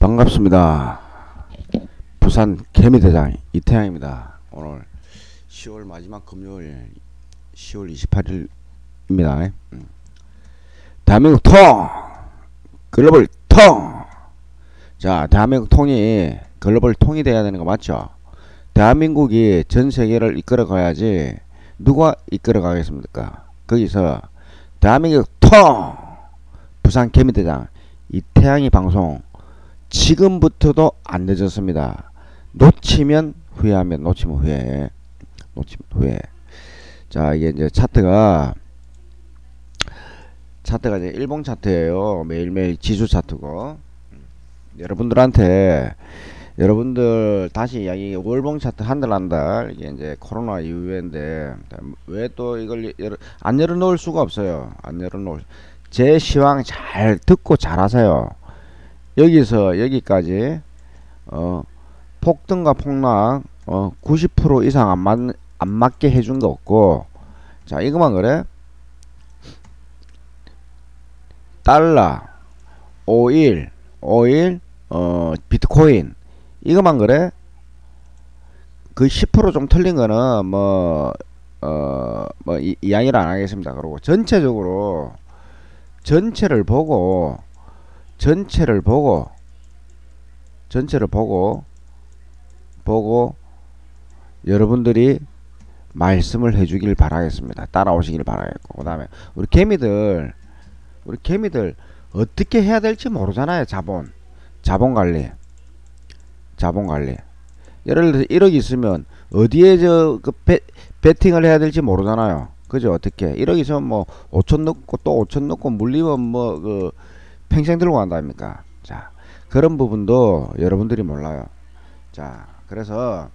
반갑습니다. 부산 개미대장 이태양입니다. 오늘 10월 마지막 금요일 10월 28일입니다. 대한민국 통! 글로벌 통! 자, 대한민국 통이 글로벌 통이 돼야 되는 거 맞죠? 대한민국이 전 세계를 이끌어 가야지 누가 이끌어 가겠습니까? 거기서 대한민국 통! 부산 개미대장 이태양이 방송 지금부터도 안 늦었습니다. 놓치면 후회하면 놓치면 후회. 자, 이게 이제 차트가 이제 일봉 차트예요. 매일매일 지수 차트고. 여러분들 다시 이야기 월봉 차트 한 달 이게 이제 코로나 이후인데 왜 또 이걸 안 열어놓을 수가 없어요. 안 열어놓을. 제 시황 잘 듣고 잘 하세요. 여기서 여기까지 폭등과 폭락 90% 이상 안 맞게 해준 거 없고, 자 이거만 그래. 달러, 오일 비트코인 이거만 그래. 그 10% 좀 틀린 거는 이야기를 안 하겠습니다. 그리고 전체를 보고 여러분들이 말씀을 해주길 바라겠습니다. 따라오시길 바라겠고, 그 다음에 우리 개미들 어떻게 해야 될지 모르잖아요. 자본관리. 예를 들어서 1억 있으면 어디에 베팅을 해야 될지 모르잖아요. 그죠? 어떻게 1억 있으면 뭐 5천 넣고 또 5천 넣고 물리면 평생 들고 간다니까. 자, 그런 부분도 여러분들이 몰라요. 자, 그래서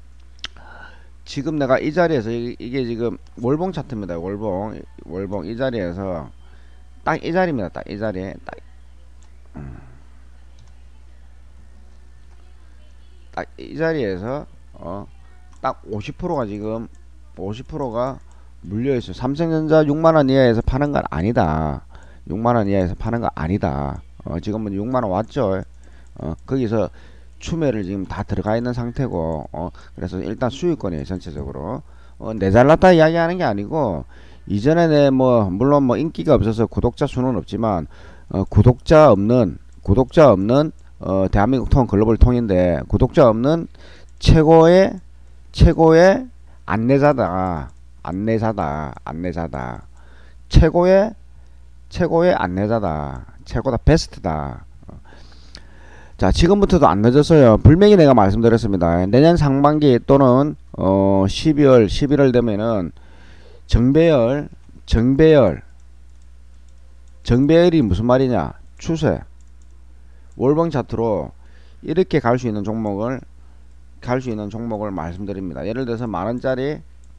지금 내가 이 자리에서 이게 지금 월봉 차트입니다. 월봉 이 자리에서 딱 이 자리입니다. 딱 이 자리에 딱 이 자리에서 딱 50%가 지금 50%가 물려있어요. 삼성전자 6만원 이하에서 파는 건 아니다. 6만원 이하에서 파는 거 아니다. 지금은 6만원 왔죠. 거기서 추매를 지금 다 들어가 있는 상태고, 그래서 일단 수익권이에요. 전체적으로. 내 잘났다 이야기하는 게 아니고, 이전에 물론 인기가 없어서 구독자 수는 없지만, 구독자 없는 대한민국 통 글로벌 통인데, 구독자 없는 최고의 안내자다. 최고의 안내자다. 최고다. 베스트다. 자, 지금부터도 안 늦었어요. 분명히 내가 말씀드렸습니다. 내년 상반기 또는 12월 11월 되면은 정배열이 무슨 말이냐? 추세. 월봉 차트로 이렇게 갈 수 있는 종목을 말씀드립니다. 예를 들어서 만원짜리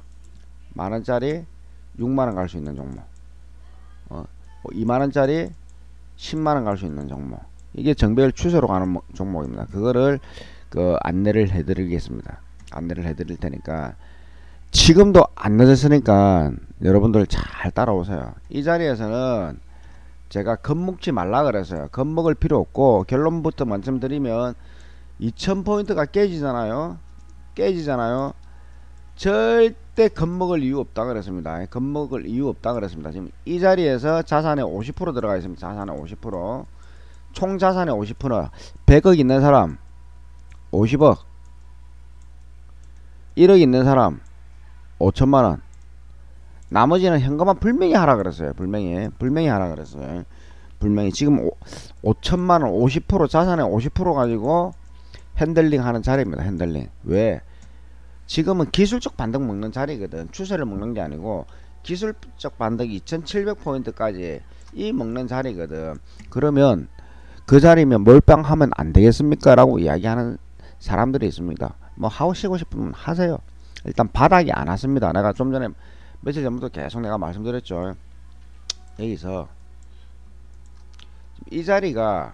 6만원 갈 수 있는 종목, 2만원짜리 10만원 갈 수 있는 종목, 이게 정배열 추세로 가는 종목입니다. 그거를 안내를 해드리겠습니다. 안내를 해드릴 테니까 지금도 안 늦었으니까 여러분들 잘 따라오세요. 이 자리에서는 제가 겁먹지 말라 그랬어요. 겁먹을 필요 없고, 결론부터 말씀드리면 2000포인트가 깨지잖아요. 절대 겁먹을 이유 없다 그랬습니다. 지금 이 자리에서 자산에 50% 들어가 있습니다. 자산에 50%. 총 자산의 50%. 100억 있는 사람 50억, 1억 있는 사람 5천만원, 나머지는 현금화 불명히 하라 그랬어요. 불명히 하라 그랬어요. 불명히. 지금 5천만원 50% 자산의 50% 가지고 핸들링 하는 자리입니다. 핸들링. 왜? 지금은 기술적 반등 먹는 자리거든. 추세를 먹는 게 아니고 기술적 반등 2700포인트까지 이 먹는 자리거든. 그러면 그 자리면 몰빵하면 안 되겠습니까? 라고 이야기하는 사람들이 있습니다. 하시고 싶으면 하세요. 일단 바닥이 안 왔습니다. 내가 좀 전에 며칠 전부터 계속 내가 말씀드렸죠. 여기서 이 자리가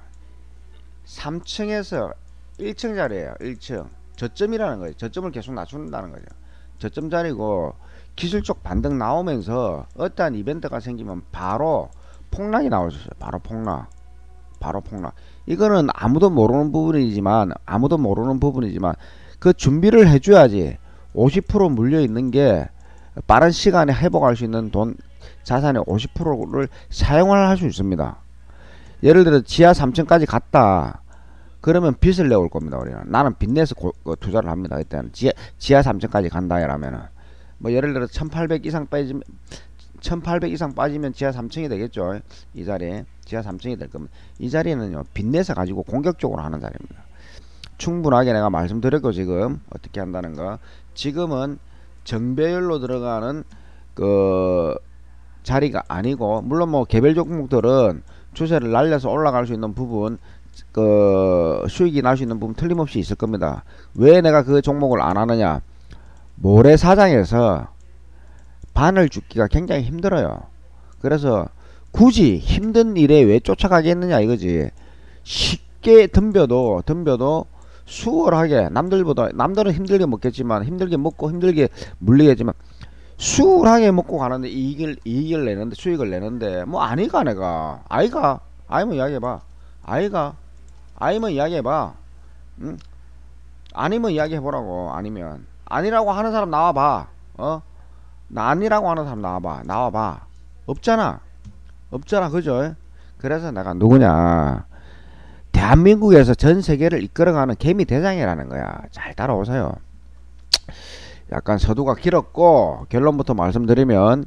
3층에서 1층 자리에요. 1층 저점이라는 거예요. 저점을 계속 낮춘다는 거죠. 저점 자리고, 기술적 반등 나오면서 어떠한 이벤트가 생기면 바로 폭락이 나올 수 있어요. 바로 바로 폭락. 이거는 아무도 모르는 부분이지만 그 준비를 해줘야지. 50% 물려 있는 게 빠른 시간에 회복할 수 있는 돈 자산의 50%를 사용을 할 수 있습니다. 예를 들어 지하 3층까지 갔다. 그러면 빚을 내올 겁니다. 우리는. 나는 빚 내서 투자를 합니다. 그때는 지하 3층까지 간다 이라면은 뭐 예를 들어 1800 이상 빠지면 1800 이상 빠지면 지하 3층이 되겠죠. 이 자리에 지하 3층이 될 겁니다. 이 자리는요 빚내서 가지고 공격적으로 하는 자리입니다. 충분하게 내가 말씀드렸고 지금 어떻게 한다는 거. 지금은 정배열로 들어가는 그 자리가 아니고 물론 뭐 개별 종목들은 추세를 날려서 올라갈 수 있는 부분 그 수익이 날 수 있는 부분 틀림없이 있을 겁니다. 왜 내가 그 종목을 안 하느냐. 모래사장에서 바늘 줍기가 굉장히 힘들어요. 그래서 굳이 힘든 일에 왜 쫓아가겠느냐 이거지. 쉽게 덤벼도 수월하게 남들은 힘들게 먹겠지만 힘들게 먹고 힘들게 물리겠지만 수월하게 먹고 가는데 이익을 내는데 수익을 내는데 뭐 아니가 내가 아이면 이야기해봐. 아니면 이야기해봐. 응? 아니면 이야기해보라고. 아니라고 하는 사람 나와봐. 나 아니라고 하는 사람 나와봐. 없잖아 그죠? 그래서 내가 누구냐, 대한민국에서 전 세계를 이끌어가는 개미 대장이라는 거야. 잘 따라오세요. 약간 서두가 길었고 결론부터 말씀드리면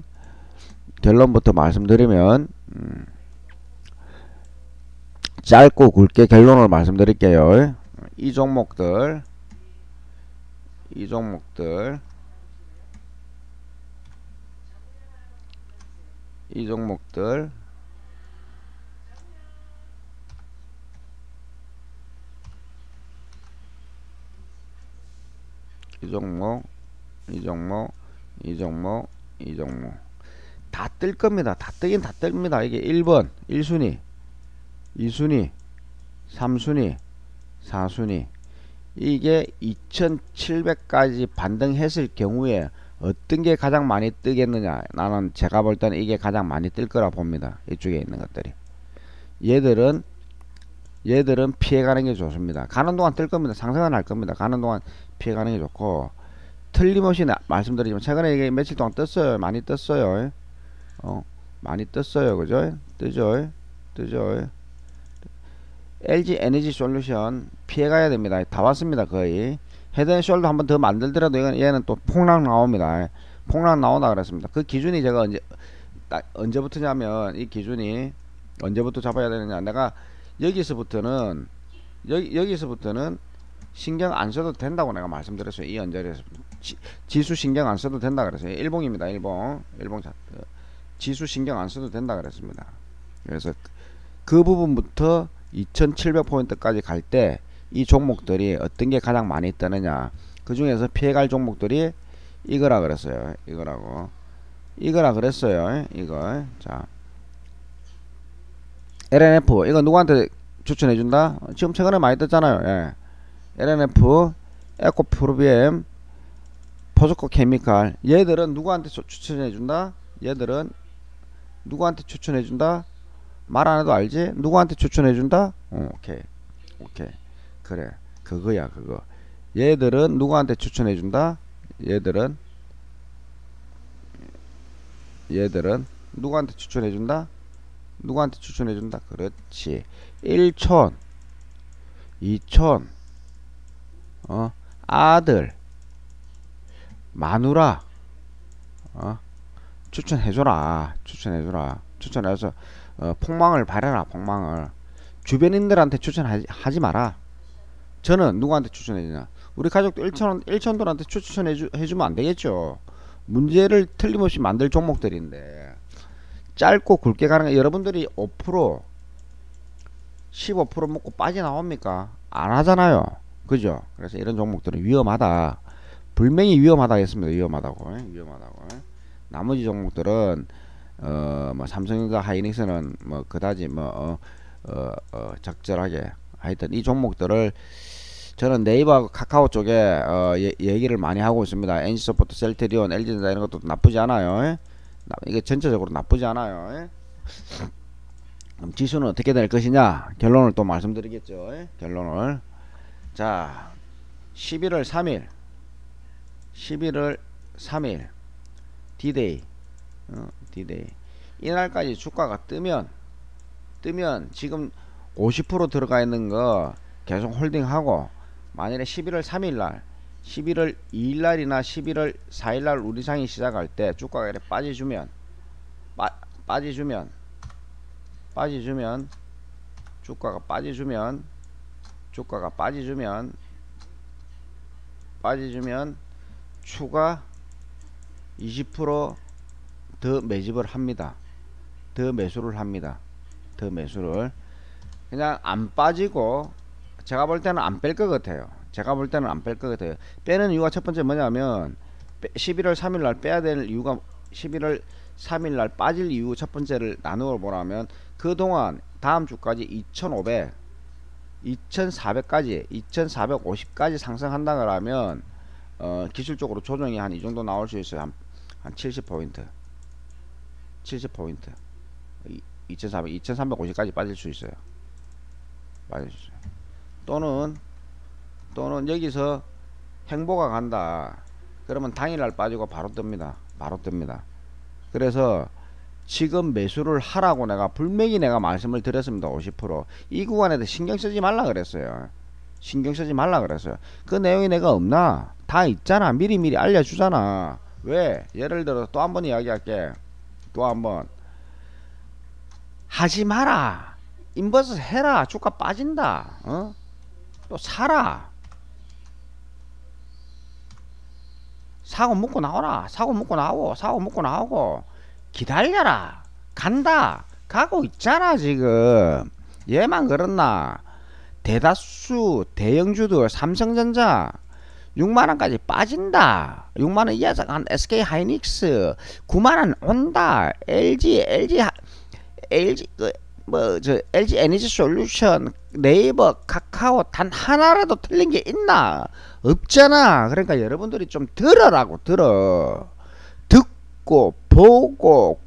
짧고 굵게 결론을 말씀드릴게요. 이 종목들 이 종목들 다 뜰 겁니다. 다 뜨긴 다 뜹니다. 이게 1번 1순위 2순위 3순위 4순위 이게 2700까지 반등했을 경우에 어떤 게 가장 많이 뜨겠느냐. 나는 제가 볼 때는 이게 가장 많이 뜰 거라 봅니다. 이쪽에 있는 것들이. 얘들은 피해가는 게 좋습니다. 가는 동안 뜰 겁니다. 상승은 할 겁니다. 가는 동안 피해가는 게 좋고, 틀림없이 말씀드리지만 최근에 이게 며칠 동안 떴어요. 많이 떴어요. 많이 떴어요. 그죠? 뜨죠. LG 에너지 솔루션 피해가야 됩니다. 다 왔습니다. 거의 헤드앤숄더 한번 더 만들더라도 얘는 또 폭락 나옵니다. 폭락 나온다 그랬습니다. 그 기준이 제가 언제부터냐면, 이 기준이 언제부터 잡아야 되느냐, 내가 여기서부터는 신경 안 써도 된다고 내가 말씀드렸어요. 이 언저리에서 지수 신경 안 써도 된다 그랬어요. 일봉입니다. 일봉 차트. 지수 신경 안 써도 된다 그랬습니다. 그래서 그 부분부터 2700포인트까지 갈 때 이 종목들이 어떤 게 가장 많이 뜨느냐, 그 중에서 피해갈 종목들이 이거라 그랬어요. 이거라 그랬어요. 이거. 자, LNF 이거 누구한테 추천해준다? 지금 최근에 많이 떴잖아요. 예. LNF, 에코프로비엠, 포스코 케미칼, 얘들은 누구한테 추천해준다? 말 안 해도 알지? 누구한테 추천해준다? 오케이. 그래. 그거야, 그거. 얘들은 누구한테 추천해준다? 얘들은 누구한테 추천해준다? 그렇지. 1촌, 2촌, 아들, 마누라, 추천해서 폭망을 바래라. 폭망을 주변인들한테 추천하지 마라. 저는 누구한테 추천해주냐, 우리 가족들 1천들한테 추천해주면 안 되겠죠. 문제를 틀림없이 만들 종목들인데 짧고 굵게 가는 거. 여러분들이 5% 15% 먹고 빠져나옵니까? 안 하잖아요. 그죠? 그래서 이런 종목들은 위험하다. 분명히 위험하다 했습니다. 위험하다고. 나머지 종목들은 뭐 삼성과 하이닉스는 뭐 그다지 적절하게, 하여튼 이 종목들을 저는 네이버 카카오 쪽에 얘기를 많이 하고 있습니다. NC소프트, 셀트리온, LG전자 이런 것도 나쁘지 않아요. 이게 전체적으로 나쁘지 않아요. 그럼 지수는 어떻게 될 것이냐? 결론을 또 말씀드리겠죠. 결론을. 자, 11월 3일, 11월 3일, D-Day, D-Day. 이날까지 주가가 뜨면 지금 50% 들어가 있는 거 계속 홀딩하고, 만일에 11월 3일날, 11월 2일날이나 11월 4일날 우리상이 시작할 때 주가가 이렇게 빠져주면 주가가 빠져주면 추가 20% 더 매집을 합니다. 더 매수를 합니다. 더 매수를. 그냥 안 빠지고, 제가 볼 때는 안 뺄 것 같아요. 빼는 이유가 첫 번째 뭐냐면, 11월 3일날 빼야 될 이유가, 11월 3일날 빠질 이유 첫 번째를 나누어 보라면, 그동안 다음 주까지 2500, 2400까지, 2450까지 상승한다 그러면 기술적으로 조정이 한 이 정도 나올 수 있어요. 한 70포인트. 2400, 2350까지 빠질 수 있어요. 또는 여기서 행보가 간다. 그러면 당일날 빠지고 바로 뜹니다. 그래서 지금 매수를 하라고 내가 분명히 말씀을 드렸습니다. 50%. 이 구간에도 신경 쓰지 말라 그랬어요. 그 내용이 내가 없나? 다 있잖아. 미리미리 알려주잖아. 왜? 예를 들어서 또 한번 이야기할게. 하지 마라. 인버스 해라. 주가 빠진다. 또 사라. 사고 먹고 나오라. 사고 먹고 나오고 기다려라. 간다. 가고 있잖아 지금. 얘만 그렇나. 대다수 대형주들 삼성전자 6만원까지 빠진다. 6만원 이하서 한 SK 하이닉스 9만원 온다. LG LG 에너지 솔루션, 네이버, 카카오 단 하나라도 틀린 게 있나? 없잖아. 그러니까 여러분들이 좀 들으라고. 듣고 보고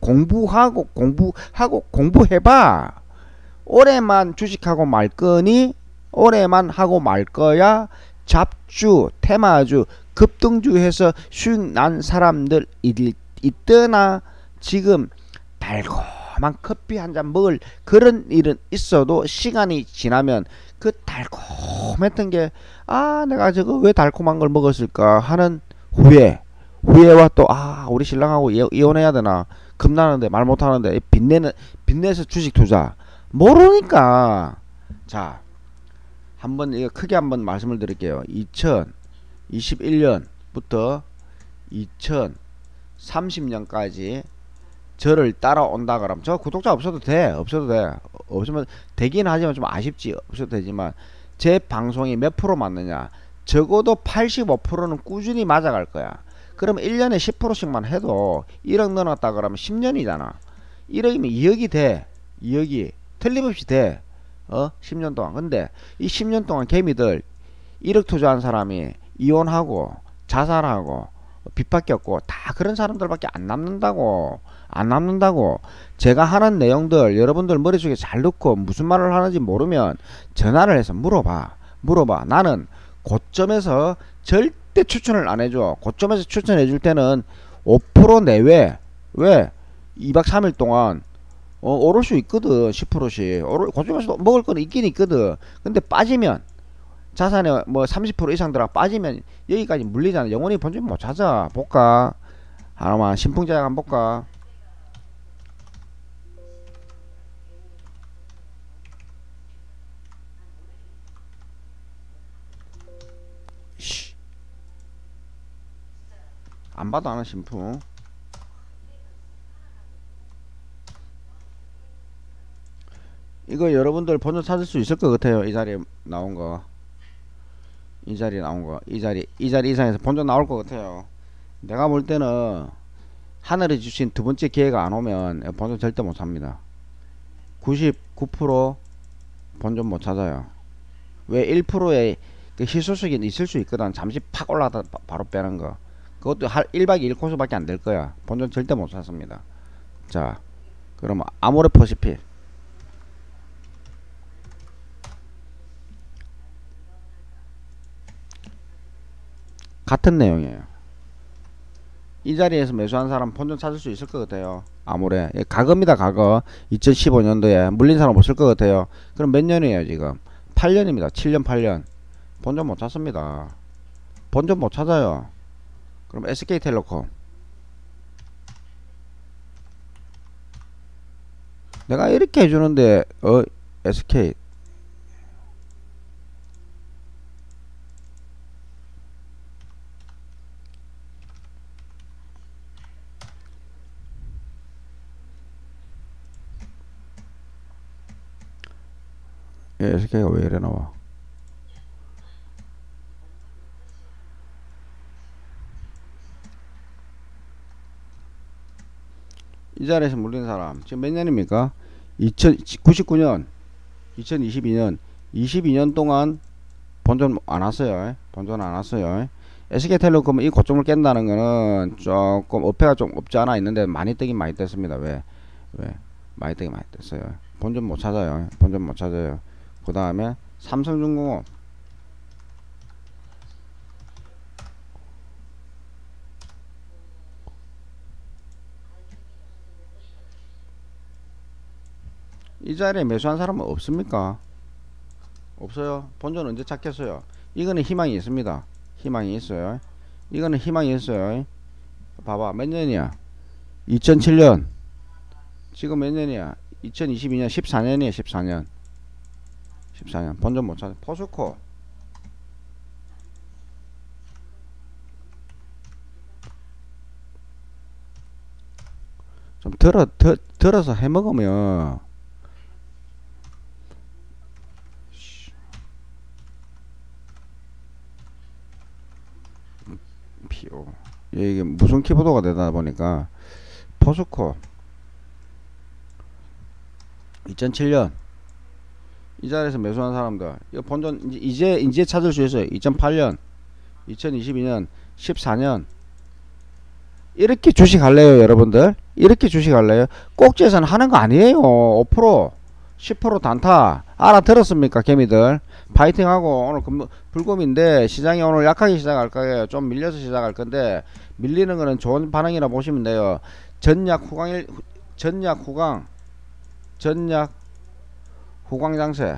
공부해봐. 올해만 주식하고 말 거니? 올해만 하고 말 거야? 잡주, 테마주, 급등주 해서 수익 난 사람들 있더나 지금 달콤한 커피 한 잔 먹을 그런 일은 있어도 시간이 지나면 그 달콤했던 게 내가 저거 왜 달콤한 걸 먹었을까 하는 후회와 또 우리 신랑하고 이혼해야 되나 겁나는데 말 못하는데 빚내서 주식 투자 모르니까. 자, 한번 이거 크게 한번 말씀을 드릴게요. 2021년부터 2030년까지 저를 따라온다 그러면 저 구독자 없어도 돼. 없으면 되긴 하지만 좀 아쉽지. 없어도 되지만 제 방송이 몇 프로 맞느냐, 적어도 85%는 꾸준히 맞아갈 거야. 그러면 1년에 10%씩만 해도 1억 넣어놨다 그러면 10년이잖아 1억이면 2억이 돼. 2억이 틀림없이 돼. 10년 동안. 근데 이 10년 동안 개미들 1억 투자한 사람이 이혼하고 자살하고 빚밖에 없고 다 그런 사람들밖에 안 남는다고. 제가 하는 내용들 여러분들 머릿속에 잘 넣고 무슨 말을 하는지 모르면 전화를 해서 물어봐. 나는 고점에서 절대 추천을 안 해줘. 고점에서 추천해 줄 때는 5% 내외. 왜? 2박 3일 동안 오를 수 있거든. 10%씩 고점에서 먹을 거는 있긴 있거든. 근데 빠지면 자산에 뭐 30% 이상 들어가 빠지면 여기까지 물리잖아. 영원히 본전 못 찾아. 볼까? 하나만 신풍제약 한번 볼까? 안 봐도 아는 신풍. 이거 여러분들 본전 찾을 수 있을 것 같아요. 이 자리에 나온 거. 이 자리 이상에서 본전 나올 것 같아요. 내가 볼 때는 하늘이 주신 두 번째 기회가 안 오면 본전 절대 못 삽니다. 99% 본전 못 찾아요. 왜? 1%의 그 희소식이 있을 수 있거든. 잠시 팍 올라가다 바로 빼는 거. 그것도 1박 2일 코스밖에 안 될 거야. 본전 절대 못 찾습니다. 자, 그러면 아모레퍼시픽 같은 내용이에요. 이 자리에서 매수한 사람 본전 찾을 수 있을 것 같아요. 아무래 과거입니다. 과거 2015년도에 물린 사람 없을 것 같아요. 그럼 몇 년이에요 지금? 8년입니다. 7년 8년. 본전 못 찾습니다. 본전 못 찾아요. 그럼 SK텔레콤 내가 이렇게 해주는데 SK SK가 왜 이래 나와? 이 자리에서 물린 사람 지금 몇 년입니까? 2099년 2022년 22년 동안 본전 안 왔어요. 본전 안 왔어요. SK텔레콤은 이 고점을 깬다는 거는 조금 어폐가 좀 없지 않아 있는데 많이 뜨긴 많이 떴습니다. 왜 많이 뜨긴 많이 떴어요. 본전 못 찾아요. 본전 못 찾아요. 그 다음에 삼성중공업 이 자리에 매수한 사람은 없습니까? 없어요. 본전 언제 찾겠어요? 이거는 희망이 있습니다. 희망이 있어요. 이거는 희망이 있어요. 봐봐 몇 년이야? 2007년 지금 몇 년이야? 2022년 14년이에요. 14년 14년 본전 못 찾아. 포스코 좀 들어서 해먹으면 PO 이게 무슨 키보드가 되다 보니까 포스코 2007년 이 자리에서 매수한 사람들 이거 본전 이제 찾을 수 있어요. 2008년 2022년 14년 이렇게 주식 할래요 여러분들? 이렇게 주식 할래요? 꼭지에서는 하는 거 아니에요. 5% 10% 단타 알아들었습니까 개미들? 파이팅하고 오늘 불금인데 시장이 오늘 약하게 시작할 거예요. 좀 밀려서 시작할 건데 밀리는 거는 좋은 반응이라 보시면 돼요. 전약 후광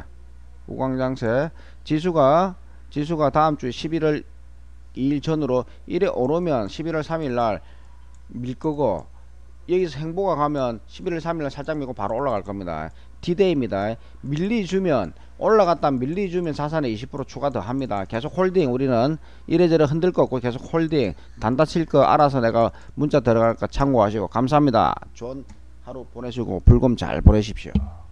장세 지수가 다음 주 11월 2일 전으로 1에 오르면 11월 3일 날 밀 거고 여기서 행보가 가면 11월 3일 날 살짝 밀고 바로 올라갈 겁니다. 디데이입니다. 밀리주면 올라갔다 밀리주면 자산에 20% 추가 더 합니다. 계속 홀딩. 우리는 이래저래 흔들 거 없고 계속 홀딩. 단타 칠 거 알아서 내가 문자 들어갈까 참고하시고 감사합니다. 좋은 하루 보내시고 불금 잘 보내십시오.